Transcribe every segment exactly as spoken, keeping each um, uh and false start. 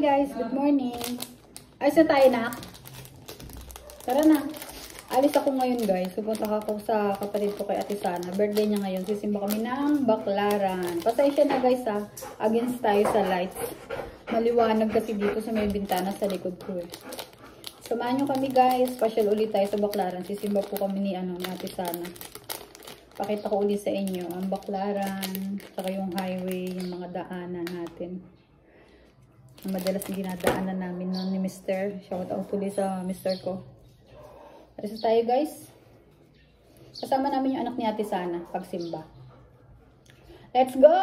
guys, good morning. Ayos na tayo, nak. Tara na. Alis ako ngayon guys. Pupunta ako sa kapatid ko kay Ate Sana. Birthday niya ngayon. Sisimba kami ng baklaran. Pasensya na guys ha. Against tayo sa lights. Maliwanag kasi dito sa may bintana sa likod ko eh. Samahan nyo kami guys. Pasyal ulit tayo sa baklaran. Sisimba po kami ni, ano, ni Ate Sana. Pakita ko ulit sa inyo ang baklaran. Saka yung highway. Yung mga daanan natin. Ang madalas na dinadaanan namin noon ni Mister Shout out ulit sa Mister ko. Alis tayo guys. Kasama namin yung anak ni Ate Sana pagsimba. Let's go!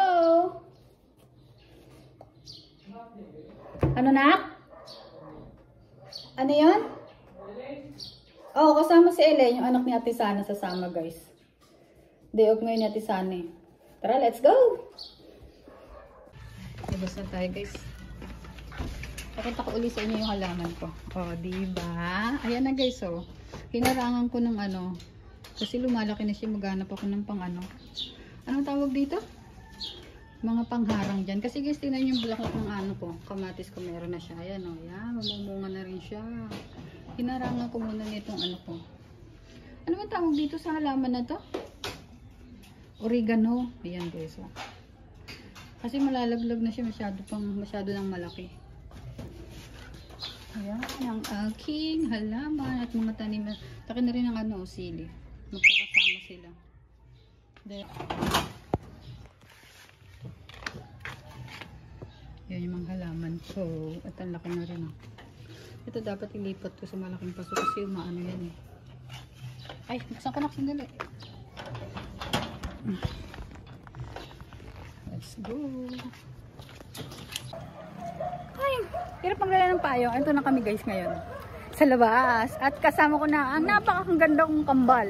Ano nak? Ano yun? Oh, kasama si Ellen, yung anak ni Ate Sana sasama guys. Day off ngayon ni Ate Sana eh. Tara, let's go! Labas na tayo guys. Pakita ko ulit sa inyo yung halaman ko. Oh, diba? Ayan na guys oh. Hinarangan ko ng ano, kasi lumalaki na siya, maghanap ako ng pang ano. Anong tawag dito? Mga pangharang dyan. Kasi guys, tingnan yung bulaklak ng ano ko. Kamatis ko meron na siya. Ayan o, oh, yan. Mamumunga na rin siya. Hinarangan ko muna nitong ano ko. Ano ba tawag dito sa halaman na to? Oregano. Ayan guys oh. Kasi malalaglag na siya, masyado pang, masyado nang malaki. Ayan, ang aking halaman at mga tanim. Taki na rin ang ano, sili. Magkakasama sila. Dahil, yan yung mga halaman ko. At ang laki na rin. Oh. Ito dapat ilipat ko sa malaking paso kasi umaano yan eh. Ay, buksan ko na sandali. Let's go. Ay, hirap magdala ng payong. Ito na kami guys ngayon. Sa labas. At kasama ko na ang napakaganda kong kambal.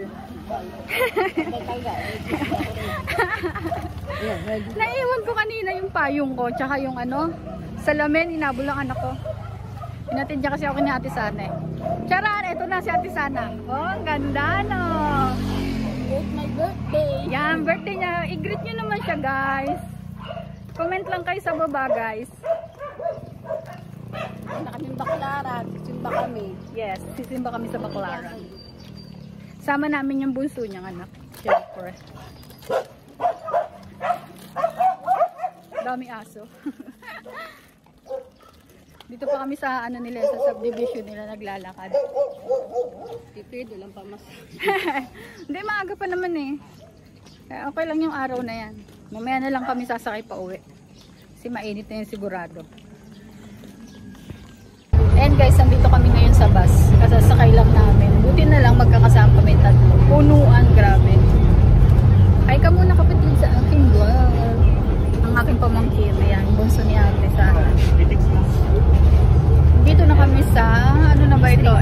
Naiwan ko kanina yung payong ko. Tsaka yung ano, salamin. Inabol ang anak ko. Pinatid niya kasi ako ni Ate Sana eh. Charan, ito na si Ate Sana. Oh, ang ganda no. It's my birthday. Yan, birthday niya. I-greet nyo naman siya guys. Comment lang kayo sa baba guys. Na kaming baklaran, simba kami. Yes, sisimba kami sa baklaran. Sama namin yung bunso niyang anak. Siyempre. Dami aso. Dito pa kami sa ano nila, sa subdivision nila naglalakad. Tipid, walang pamas. Hindi, maaga pa naman eh. Okay lang yung araw na yan. Mamaya na lang kami sasakay pa uwi. Kasi mainit na yun sigurado. And guys, nandito kami ngayon sa bus. Kasasakay lang namin. Buti na lang magkakasama kami tatlo. Punuan, grabe. Ay ka muna kapatid sa aking vlog. Ang aking pamangkin. Ayan, bunso ni Ate Sana. Dito na kami sa, ano na ba ito?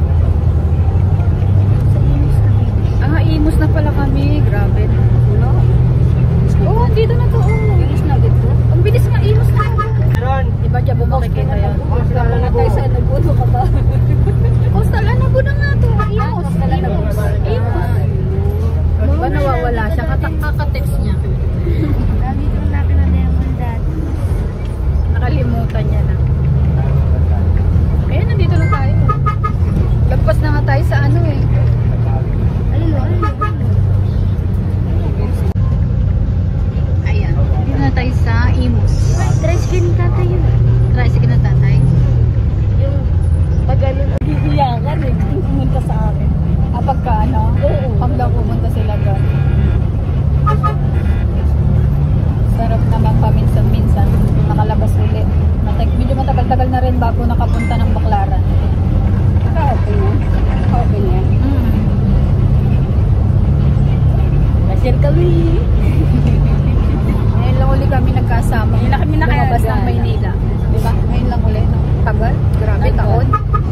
Ah, Imus na pala kami. Grabe. Oh, dito na to. Bilis na dito. Ang bilis nga, Imus na. Diba dyan bumakikita yun? Kala na tayo sa nabuno ka ba? Coastal, ano po na nga to? Imus. Imus. Imus. Diba nawawala siya? Kakaka-text niya. Dito natin na lemon dad. Nakalimutan niya na. Kaya nandito na tayo. Lagpas na nga tayo sa ano eh. Ayun o, ayun o. Ayan. Dito na tayo sa Imus. Tricycle ni tatay yun. Tricycle na tatay. Yung pag ano, gigiyakan eh. Pumunta sa akin. Ah, pagka ano? Oo. Pag daw pumunta sila doon. Sarap naman paminsan-minsan. Nakalabas ulit. Medyo matagal-tagal na rin bago nakapunta ng baklaran. Naka-open na. Naka-open yan. Mm. Nasir kami. Ngayon lang uli kami nagkasama. Ngayon lang kami lumabas ng nakagana. Maynila. Diba? Ngayon lang uli. No? Tagal. Grabe, Tagal. taon.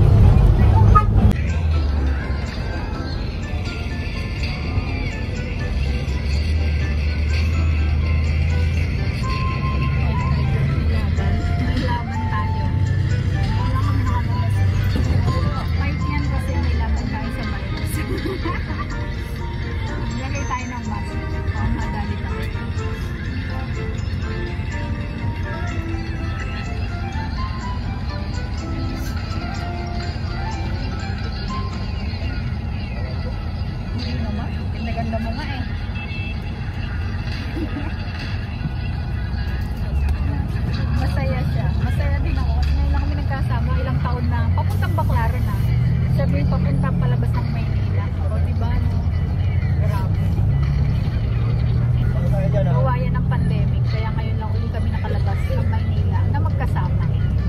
Lagay tayo ng mask. Oh, madali tayo. Masaya siya. Masaya din ako. Kasi ngayon lang kami nagkasama. Ilang taon na. Papuntang Baclaran na. Sabi, papunta palabas ng Maynila. O, diba, no? Grabe. Kawayan ng pandemic. Kaya ngayon lang ulit kami nakalabas ng Maynila na magkasama.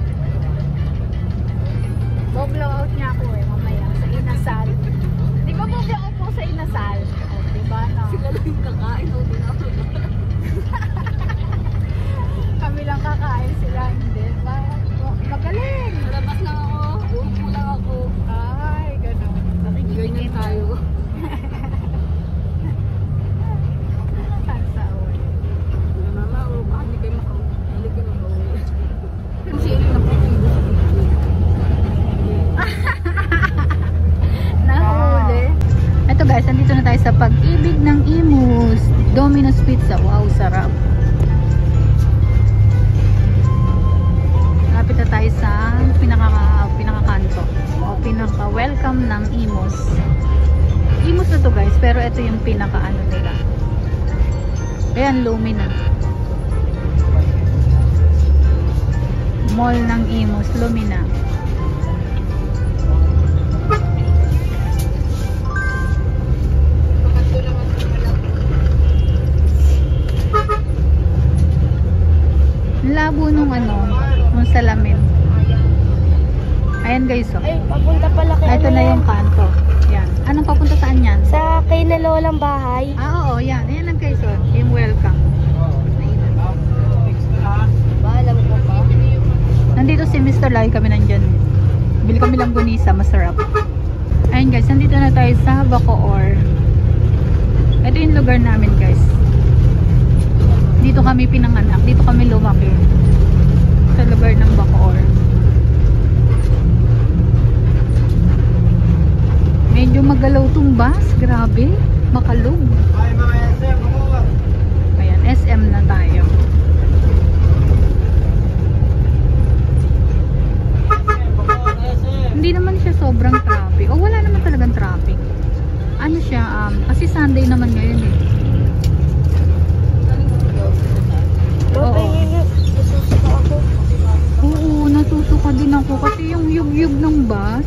Bo-blow out niya ako eh, mamaya. Sa Inasal. Di ba bo-blow out mo sa Inasal? O, diba, no? Sila lang yung kakain. O, din ako. Kami lang kakain, sila hindi. Ba- Magaling! Malabas lang ako. Uupo lang ako. Ay, gano'n. Ganyan tayo. Ang saon. Mama, o, baka hindi kayo makauwi. Hindi kayo makauwi. Kung sino na po yung gusto ko. Nahuli. Ito guys, nandito na tayo sa Pag-ibig ng Imus. Domino's Pizza. Wow, sarap. Lapit na tayo sa pinaka, pinakakanto. O pinaka-welcome ng Imus. Imus na to guys, pero ito yung pinaka-ano nila. Ayan, Lumina. Mall ng Imus, Lumina. Labo nung ano, nung salamin. Ayan guys, oh. Ay, papunta pala kay Ito ano na yan? yung kanto. Yan. Anong papunta saan yan? Sa kay na lolang bahay. Ah, oo, yan. Ayan lang guys, oh. Yung welcome. Bahala mo pa. Nandito si Mister Lai, kami nandyan. Bili kami lang gunisa, masarap. Ayun guys, nandito na tayo sa Bacoor. Ito yung lugar namin guys. Dito kami pinanganak, dito kami lumaki. Sa lugar ng Bacoor. Medyo magalaw tong bus, grabe. Makalog. Ayan, S M na tayo. Hindi naman siya sobrang traffic. O wala naman talagang traffic. Ano siya, um, kasi Sunday naman ngayon eh. Oo. Nasusuka ako. Oo, natusuka din ako kasi yung yug-yug ng bus.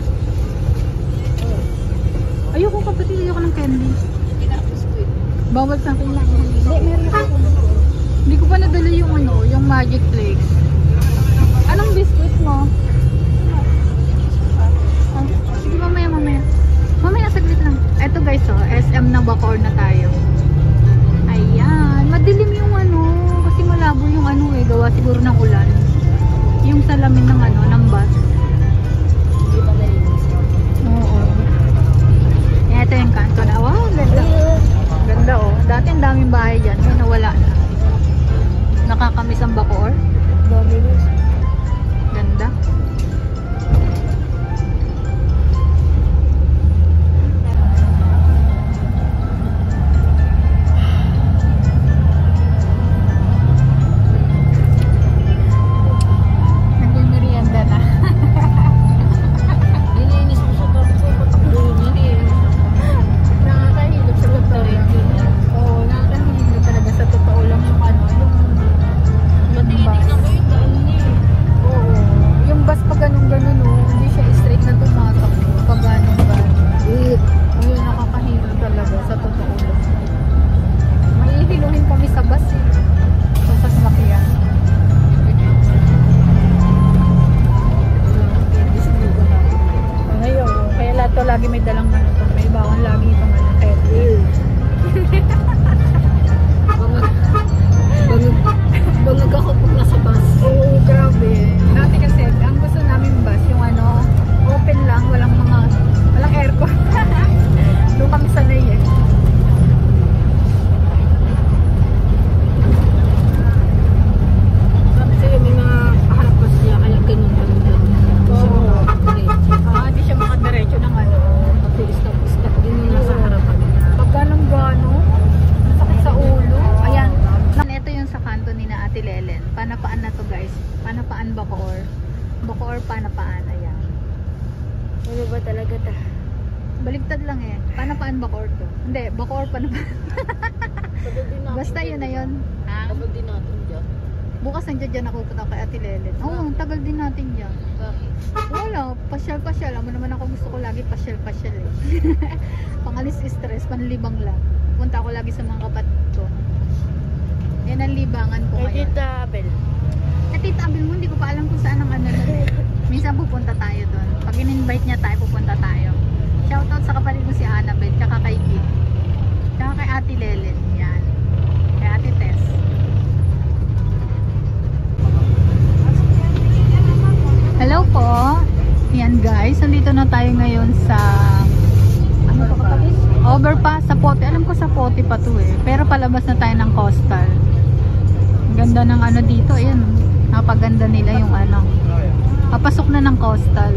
Ayoko kapatid, ayoko ng candy. Bawal sa akin lang. Hindi, meron ako. Hindi ko pa nadala yung ano, yung Magic Flakes. Anong biscuit mo? Oh, sige, mamaya, mamaya. Mamaya, saglit lang. Eto guys, oh, S M na Bacoor na tayo. Ayan. Madilim yung ano, kasi malabo yung ano eh, gawa siguro ng ulan. Yung salamin ng ano, ng bus. Hindi pa nalinis. Oo. Ito yung kanto na. Wow, ganda. Ganda oh. Dati ang daming bahay dyan. May nawala na. Nakakamiss ang Bacoor. Domino's. Ganda. Nagmimerienda na. Nilinis mo sa tabi ko. Patakbo niya. Nakakahilog sa totoo lang. Oo, nakakahilog talaga sa totoo lang yung ano, yung Matiinig na ko yung daan niya. oo. Yung bus pa ganun-ganun oh, hindi siya straight na tumatakbo pag ganun ba. Ayun, nakakahilog talaga sa totoo lang. Maihiluhin kami sa bus eh. So, sasakyan. Ngayon, kaya lahat to lagi may dalang ano to. May bawang lagi itong ano. Kaya, Bangag. Bangag. Bangag ako pag nasa bus. oo, grabe. Dati kasi, ang gusto namin bus, yung ano, open lang, walang mga, walang aircon. Doon kami sanay eh. Kasi may mga kaharap pa siya. Kaya ganun pa rin. Oo. Diretso. Ah, hindi siya makadiretso ng ano. Pati stop-stop din yung nasa harapan niya. Pag ganun gano, masakit sa ulo. Ayan. Ito yung sa kanto ni na Ate Lelen. Panapaan na to guys. Panapaan Bacoor. Bacoor panapaan. Ayan. Ano ba talaga ta? Baligtad lang eh. Panapaan Bacoor to. Hindi, Bacoor panapaan. Pagod din Basta yun na yun. Ha? Tagal din natin dyan. Bukas nandiyan dyan ako pupunta kay Ate Lelen. Oo, oh, tagal din natin dyan. Bakit? Wala, pasyal-pasyal. Amo naman ako gusto ko lagi pasyal-pasyal eh. Pangalis stress, panlibang lang. Punta ako lagi sa mga kapatid ko. Yan ang libangan ko Kay ngayon. Tita Abel. At Tita Abel mo, hindi ko pa alam kung saan ang ano na. Minsan pupunta tayo doon. Pag in-invite niya tayo, pupunta tayo. Shoutout sa kapatid ko si Annabelle, tsaka kay Git. Tsaka kay Ate Lelen. Yan. Kay Ate Tess. Hello po. Yan guys, nandito na tayo ngayon sa ano to kapatid? Overpass sa Pote. Alam ko sa Pote pa to eh. Pero palabas na tayo ng coastal. Ang ganda ng ano dito. Ayan. Napaganda nila yung ano. Papasok na ng coastal.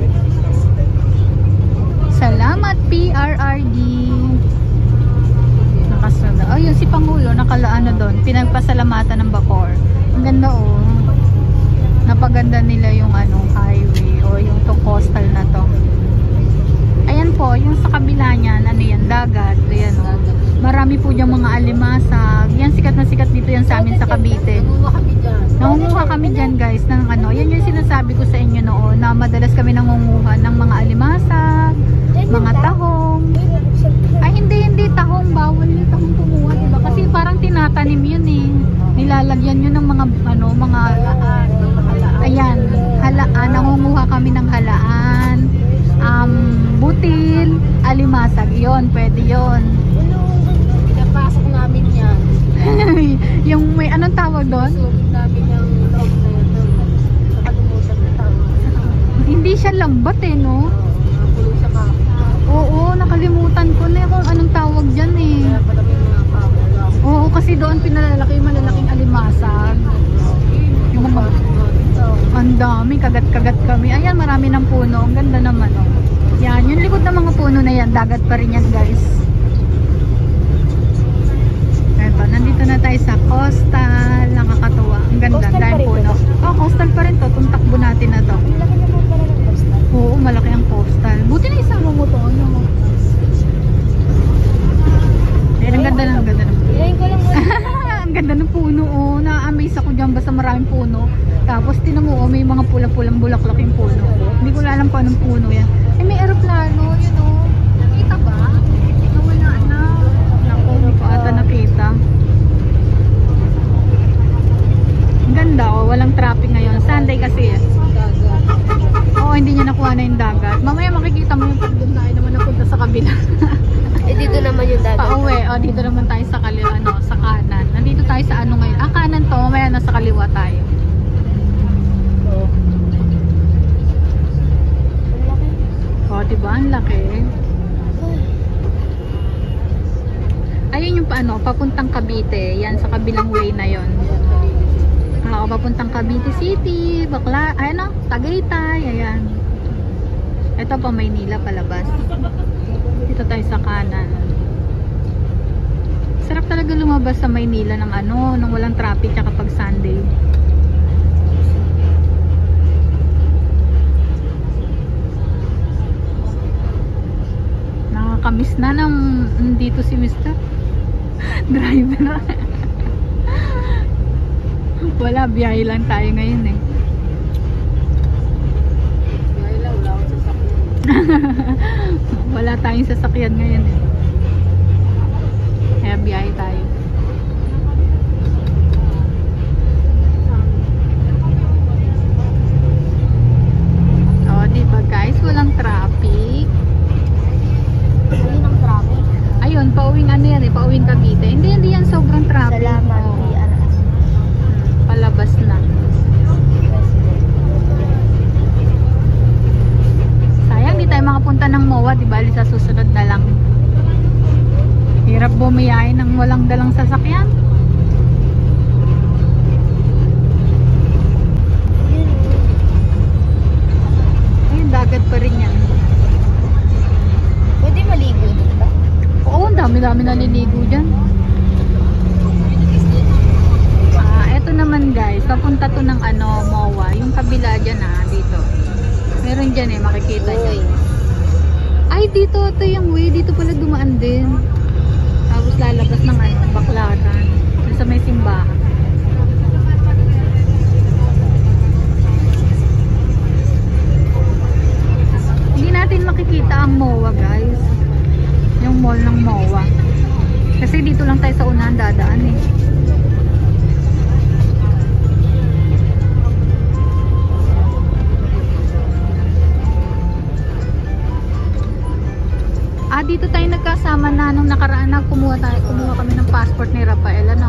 Salamat P R R D. Nakasunod. Oh, yun si Pangulo. Nakalaan na doon. Pinagpasalamatan ng Bacoor. Ang ganda oh. Napaganda nila yung ano highway o yung to coastal na to. Ayan po, yung sa kabila niyan, ano yan, dagat. Ayan o. Marami po diyang mga alimasag. Yan, sikat na sikat dito yan sa amin sa Cavite. Nangunguha kami dyan. Nangunguha kami dyan guys ng ano. Yan yung sinasabi ko sa inyo noon na madalas kami nangunguha ng mga alimasag, mga tahong. Ay hindi, hindi tahong. Bawal yung tahong kumuha, diba? Kasi parang tinatanim yun eh. Nilalagyan yun ng mga ano, mga ayan, halaan. Nangunguha kami ng halaan. Um, butil, alimasag. Yun, pwede yun. Pinapasok namin yan. Yung may anong tawag doon? Sulit namin yung loob na yun. Nakalimutan na tawag. Hindi siya lambat eh, no? Nakakulong sa mapa. Oo, nakalimutan ko na kung anong tawag dyan eh. Kaya pala may mga kakula. Oo, kasi doon pinalalaki yung malalaking alimasag. Yung mga, ang dami, kagat-kagat kami. Ayan, marami ng puno. Ang ganda naman, oh. Yan, yung likod ng mga puno na yan, dagat pa rin yan, guys. Eto, nandito na tayo sa coastal. Nakakatuwa. Ang ganda, Coastal dahil pa rin puno. Oh, coastal pa rin to. Itong takbo natin na to. Ang laki naman pala ng coastal. Oo, malaki ang coastal. Buti na isang mo to, ano? Ayan, ang ganda na, ang ganda na. Ilayin ko lang muna. Ang ganda ng puno, oh. Na-amaze ako dyan basta maraming puno. Tapos tinan mo, oh, may mga pula-pulang bulaklak yung puno. Hindi ko alam kung anong puno yan. Eh, may aeroplano, yun oh. Nakita ba? Nawala na. Naku, hindi ko ata nakita. Ang ganda, oh. Walang traffic ngayon. Sunday kasi eh. Oo, hindi niya nakuha na yung dagat. Mamaya makikita mo yung pag doon tayo naman napunta sa kabila. Eh, dito naman yung dagat. Pauwi, o dito naman tayo sa kaliwa, ano, sa kanan. Nandito tayo sa ano ngayon. Ah, kanan to, mamaya nasa kaliwa tayo. Oo. O, diba? Ang laki. Ayun yung paano, papuntang Cavite. Yan, sa kabilang way na yon. Oo, papuntang Cavite City, Bakla, ay ano, Tagaytay, ayan. Ito pa Maynila palabas. Dito tayo sa kanan. Sarap talaga lumabas sa Maynila ng ano, nung walang traffic tsaka pag Sunday. Nakakamiss na nang dito si Mister Driver. Wala, biyahe lang tayo ngayon eh. Biyahe lang, wala akong sasakyan. Wala tayong sasakyan ngayon eh. Kaya biyahe tayo. O, diba guys? Walang traffic. Ayun ang traffic. Ayun, pauwing ano yan eh, pauwing Cavite. Hindi, hindi yan sobrang traffic. Salamat. Oo. Di, ano, Palabas na. Sayang, di tayo makapunta ng M O A, di ba? Sa susunod na lang. Hirap bumiyahe ng walang dalang sasakyan. Ayun, dagat pa rin yan. pwede maligo dito ba? Oo, ang dami-dami naliligo dyan. Ah, eto naman guys, papunta to ng ano, M O A. Yung kabila dyan ah, dito. Meron dyan eh, makikita nyo. Ay, dito, ito yung way. Dito pala dumaan din. Tapos lalabas ng ano, Baklaran. simbahan. Hindi natin makikita ang M O A guys. Yung mall ng M O A. Kasi dito lang tayo sa unahan dadaan eh. Ah, dito tayo nagkasama na nung nakaraan na kumuha, tayo, kumuha kami ng passport ni Rafael, ano?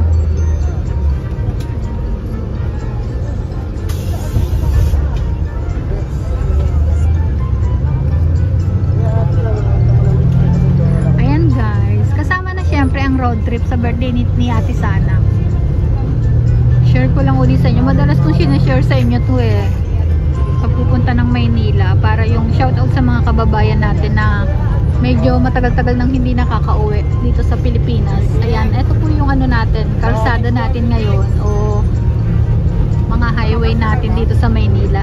Ayan guys, kasama na syempre ang road trip sa birthday ni, ni Ate Sana. Share ko lang ulit sa inyo. Madalas kong sinashare sa inyo to eh. Pagpupunta ng Maynila para yung shoutout sa mga kababayan natin na medyo matagal-tagal nang hindi nakakauwi dito sa Pilipinas. Ayan, ito po yung ano natin, kalsada natin ngayon o mga highway natin dito sa Maynila.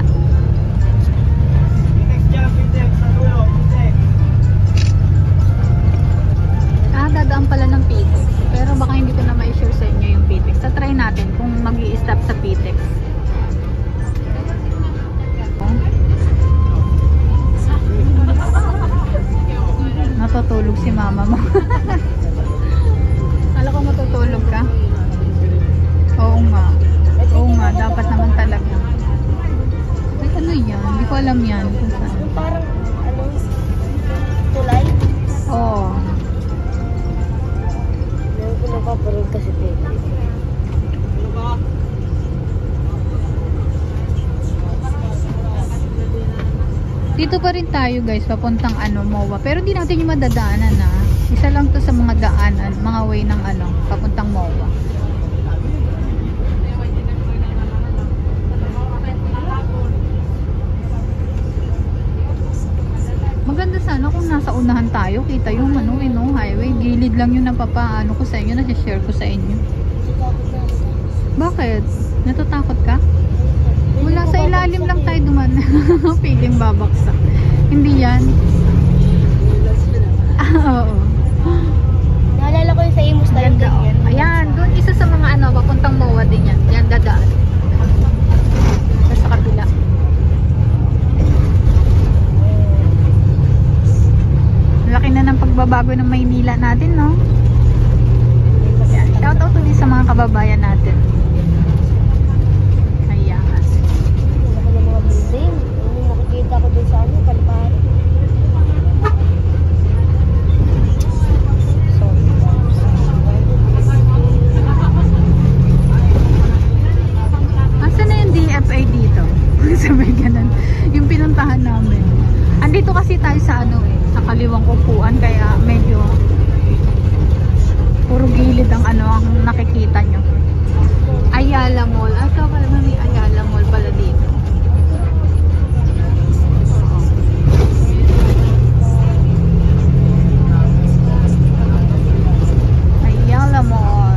Ah, dadaan pala ng Pitex. Pero baka hindi ko na ma-share sa inyo yung Pitex. So, try natin kung mag-i-stop sa Pitex. Natutulog si mama mo. Alam ko matutulog ka. Oo nga. Oo nga, dapat naman talaga. Ay, ano yan? Hindi ko alam yan. Kung saan. Parang, ano, tulay? Oo. Meron ko napaparod kasi baby. Ano ba? Dito pa rin tayo guys, papuntang ano, M O A. Pero di natin yung madadaanan na. Isa lang to sa mga daanan, mga way ng ano, papuntang M O A. Maganda sana kung nasa unahan tayo, kita yung ano, eh, no, highway. Gilid lang yung napapaano ko sa inyo, nasi-share ko sa inyo. Bakit? Natatakot ka? Wala, sa ilalim lang tayo duman. Feeling babaksak. Hindi yan. Ah, oo. Naalala ko yung sa Imus tayo Ganda, oh. ganyan. Ayan, doon isa sa mga ano, papuntang M O A din yan. Yan, dadaan. Tapos sa kabila. Laki na ng pagbabago ng Maynila natin, no? Ayan, shout out ulit sa mga kababayan natin. Nakikita ko dun sa ano, Kalipari. So, asan na yung D F A dito? Sabay ganun. Yung pinuntahan namin. Andito kasi tayo sa ano eh, sa kaliwang upuan, kaya medyo puro gilid ang ano ang nakikita nyo. Ayala Mall. Ah, so pala may Ayala Mall pala dito. Ayala Mall.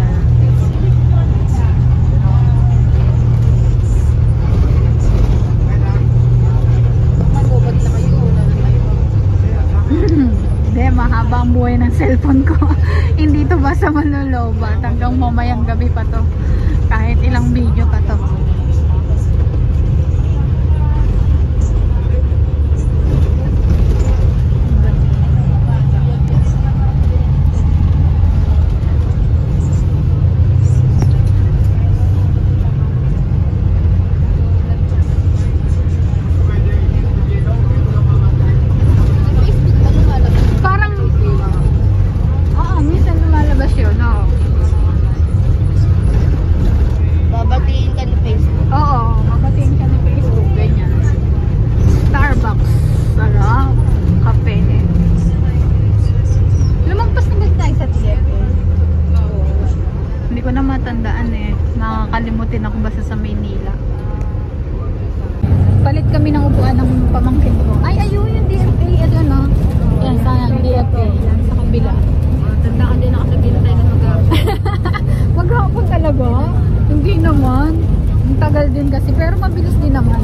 magubad na kayo. Wala na kayo. Hindi, mahaba ang buhay ng cellphone ko. Hindi to basta malulobat. Hanggang mamayang gabi pa to. Kahit ilang video pa to. Parang, oo, minsan lumalabas yun, no? Babatiin ka ni Facebook. Oo, mapatiin ka ng Facebook, ganyan. Starbucks, sarap, kape. Lumagpas na ba tayo sa T F A? Oo. Hindi ko na matandaan eh. Nakakalimutin ako basta sa Maynila. Palit kami ng upuan ng pamangkin ko. Ay, ayun yung D F A. Ito no? Yan, sayang D F A. Yan, sa kabila. Tandaan din nakasabihin tayo na mag-aapon. Maghapon talaga? Hindi naman. Ang tagal din kasi. Pero mabilis din naman.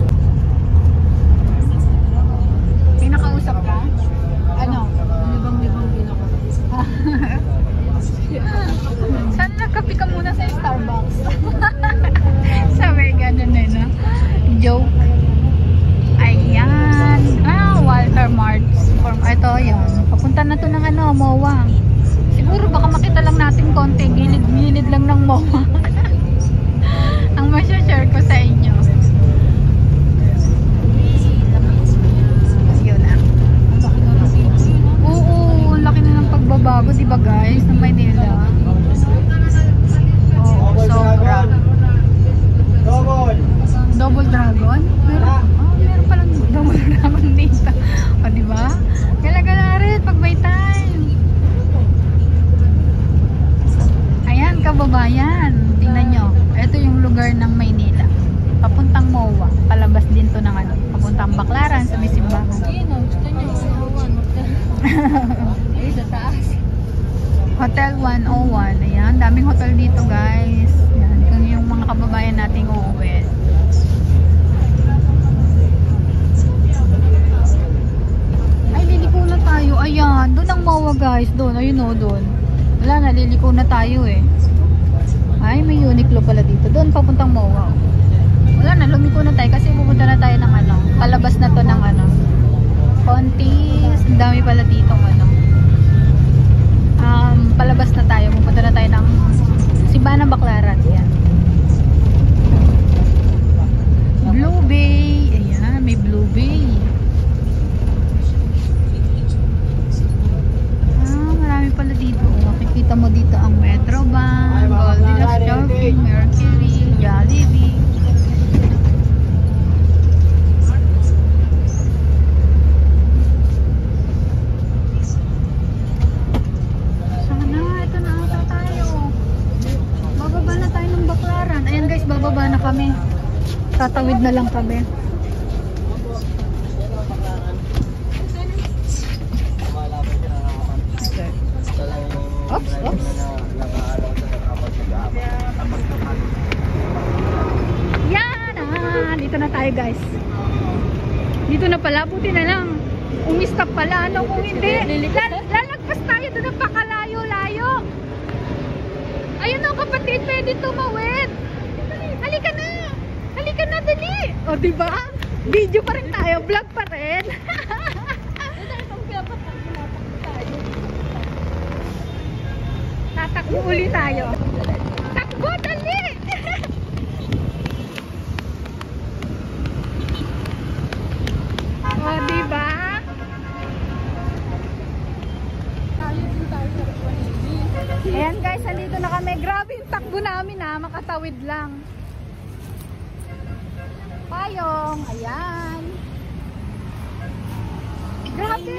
May nakausap ka? Ano? Libang-libang din ako. Saan nagkape ka muna sa Starbucks? mowa. Ang masya-share ko sa inyo. Yun na. Oo, ang laki na ng pagbabago, di ba guys, ng Maynila? Oo, sobra. Double dragon? Meron, oh, meron palang double dragon dito. O, di ba? Gala-gala rin pag may time. Ayan, kababayan. Tingnan nyo. Ito yung lugar ng Maynila. Papuntang M O A. Palabas din to ng ano. Papuntang Baclaran sa may simbahan. Ayun o, gusto niya yung one. Ayun, sa taas. Hotel one oh one. Ayan, daming hotel dito guys. Ayan, kung yung mga kababayan nating uuwi. Ay, liliko na tayo. Ayan, doon ang M O A guys. Doon, ayun o, doon. Wala na, liliko na tayo eh. Ay, may Uniqlo pala dito. Doon, papuntang M O A. Wala na, lumiko na tayo kasi pupunta na tayo ng ano. Palabas na to ng ano. Contis. Ang dami pala dito ano. Um, palabas na tayo. Pupunta na tayo ng simbahan ng Baclaran. Ayan. Blue Bay. Ayan, may Blue Bay. Ah, marami pala dito. Makikita mo dito ang Metro Bank, Goldilocks Shopping, Mercury, Jollibee. Sana, ito na ata tayo. Bababa na tayo ng Baclaran. Ayan guys, bababa na kami. Tatawid na lang kami. Okay. Oops, oops. Yan! Ah, dito na tayo guys. Dito na pala, buti na lang. Umistop pala, ano kung hindi. Lal lalagpas tayo doon ng pakalayo-layo. Ayun o kapatid, pwede tumawid. Halika na! Halika na, dali! O diba? Video pa rin tayo, vlog pa rin. Tatakbo uli tayo. Takbo, dali! O, diba? Ayan guys, nandito na kami. Grabe yung takbo namin ha, makatawid lang. Payong, ayan. Grabe!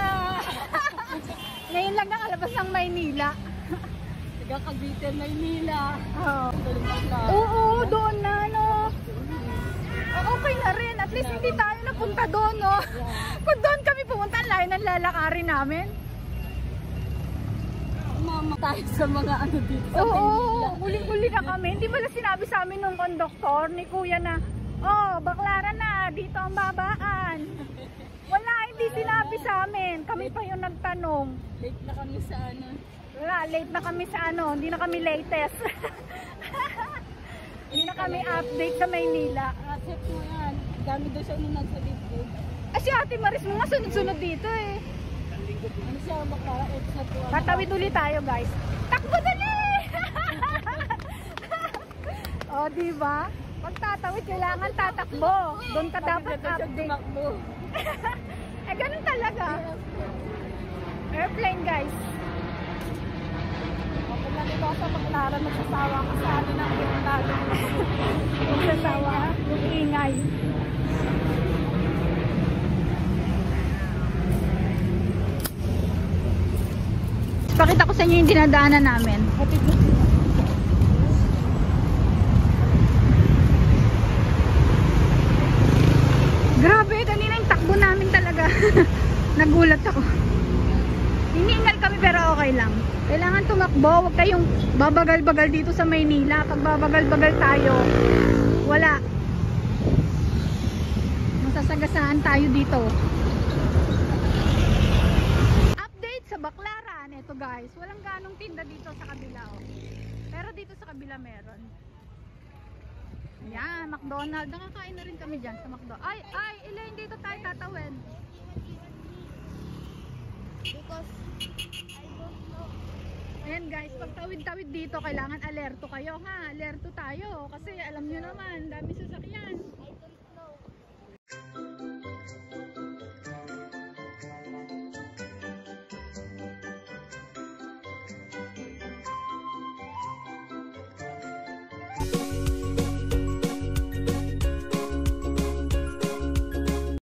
Ngayon lang nakalabas ng Maynila. Taga Cavite, Maynila. Oh. Oo, doon na, no? Oh, okay na rin. At least hindi tayo napunta doon, no? Kung doon kami pumunta, ang layo ng lalakarin namin. Mama tayo sa mga ano dito sa Oo, Maynila. huli-huli na kami. Hindi ba sinabi sa amin nung konduktor ni Kuya na, oh, Baclaran na, dito ang babaan. Wala, hindi sinabi sa amin. Kami pa yung nagtanong. Late na kami sa ano. Wala, late na kami sa ano. Hindi na kami latest. Hindi na kami update sa Maynila. Asset mo yan. Dami daw siya nunod sa dito. Ah, si Ate Maris mo nga sunod-sunod dito eh. Ano siya makara? Extra to. Tatawid ulit tayo guys. Takbo dali! O, diba? Pag tatawid, kailangan tatakbo. Doon ka dapat update. Eh, ganun talaga. Airplane guys. Kapag nalito sa Baclaran, magsasawa ka sa ano ng pinuntahan. Magsasawa. Yung ingay. Pakita ko sa inyo yung dinadaanan namin. Grabe, kanina yung takbo namin talaga. Nagulat ako. Hiningal kami pero okay lang. Kailangan tumakbo, huwag kayong babagal-bagal dito sa Maynila. Pag babagal-bagal tayo, wala. Masasagasaan tayo dito. Update sa Baclaran. Ito guys, walang ganong tinda dito sa kabila. Oh. Pero dito sa kabila meron. Ayan, McDonald's. Nakakain na rin kami dyan sa McDonald's. Ay, ay, Elaine, dito tayo tatawid. Because I don't know. Ayan guys, pag tawid-tawid dito, kailangan alerto kayo ha. Alerto tayo kasi alam nyo naman, dami sasakyan.